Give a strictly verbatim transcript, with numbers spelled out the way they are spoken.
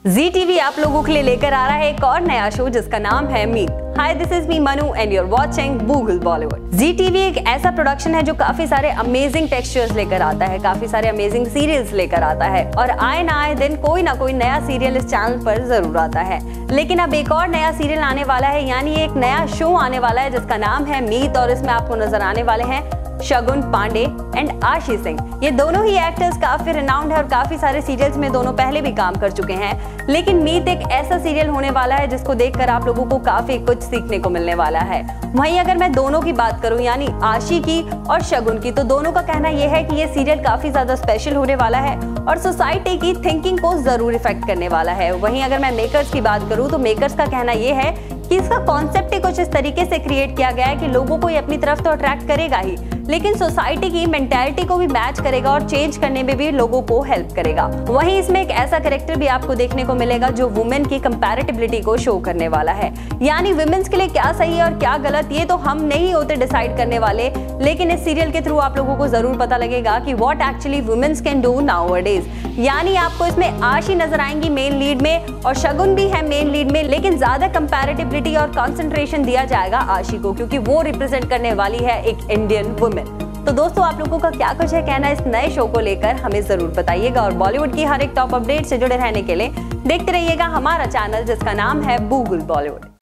जी TV आप लोगों के लिए लेकर आ रहा है एक और नया शो जिसका नाम है Meet. Hi, this is me Manu and you are watching Google Bollywood. Zee TV एक ऐसा प्रोडक्शन है जो काफी सारे अमेजिंग टेक्सचर्स लेकर आता है, काफी सारे अमेजिंग सीरियल्स लेकर आता है और आए ना आए दिन कोई ना कोई नया सीरियल इस चैनल पर जरूर आता है। लेकिन अब एक और नया सीरियल आने वाला है, यानी एक नया शो आने वाला है जिसका नाम है मीत और इसमें आपको नजर आने वाले हैं शगुन पांडे एंड आशी सिंह। ये दोनों ही एक्टर्स काफी रिनाउंड है और काफी सारे सीरियल्स में दोनों पहले भी काम कर चुके हैं। लेकिन मीत एक ऐसा सीरियल होने वाला है जिसको देखकर आप लोगों को काफी कुछ सीखने को मिलने वाला है। वहीं अगर मैं दोनों की बात करूं, यानी आशी की और शगुन की, तो दोनों का कहना यह है कि ये सीरियल काफी ज्यादा स्पेशल होने वाला है और सोसाइटी की थिंकिंग को जरूर इफेक्ट करने वाला है। वहीं अगर मैं मेकर्स की बात करूं तो मेकर्स का कहना यह है कि इसका कॉन्सेप्ट ही कुछ इस तरीके से क्रिएट किया गया है कि लोगों को ये अपनी तरफ तो अट्रैक्ट करेगा ही, लेकिन सोसाइटी की मेंटालिटी को भी मैच करेगा और चेंज करने में भी लोगों को हेल्प करेगा। वहीं इसमें एक ऐसा कैरेक्टर भी आपको देखने को मिलेगा जो वुमेन की कंपैरेटिबिलिटी को शो करने वाला है, यानी वुमेन्स के लिए क्या सही है और क्या गलत ये तो हम नहीं होते डिसाइड करने वाले, लेकिन इस सीरियल के थ्रू आप लोगों को जरूर पता लगेगा कि what actually womens can do nowadays. यानी आपको इसमें आशी नजर आएंगी मेन लीड में और शगुन भी है मेन लीड में, लेकिन ज्यादा कंपैरेटिबिलिटी और कंसंट्रेशन दिया जाएगा आशी को क्योंकि वो रिप्रेजेंट करने वाली है एक इंडियन वुमेन। तो दोस्तों, आप लोगों का क्या कुछ है कहना इस नए शो को लेकर हमें जरूर बताइएगा और बॉलीवुड की हर एक टॉप अपडेट से जुड़े रहने के लिए देखते रहिएगा हमारा चैनल जिसका नाम है गूगल बॉलीवुड।